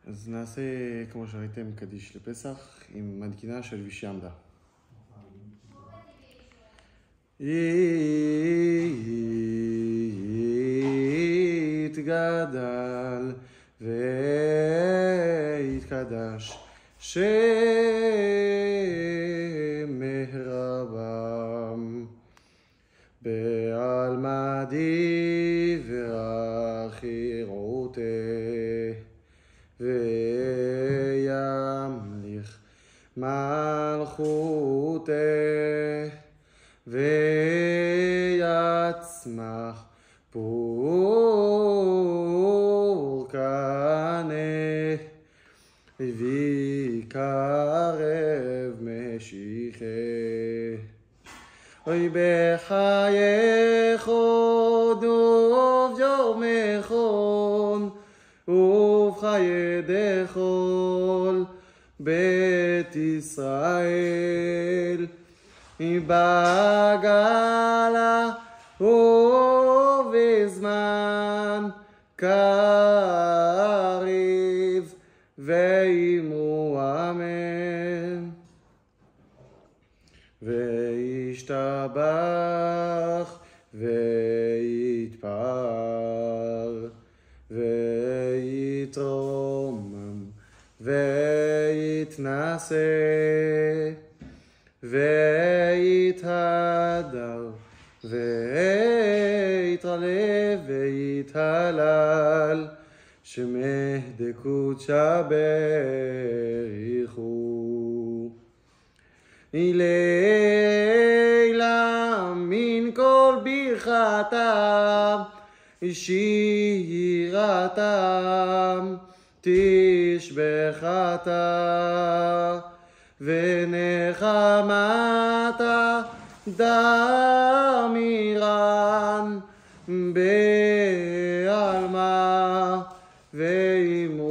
אז נעשה, כמו שראיתם, קדיש לפסח עם מנגינה של וישעמדה. יתגדל ויתקדש שם רבם בעלמא דברה חירותה וימליך מלכותה ויצמח פורקנה ויקרב משיחה. אוי בחייך דוב יומכון ובחיי דכל בית ישראל בגלה ובזמן קריב ואימו אמן. וישתבח ויתפאר ויתרומם ויתנשא ויתהדר ויתעלה ויתהלל שמי דקודשא בריחו. לילה מן כל ברכתם שירתם תשבחתה ונחמתה דמירן בעלמא ואימו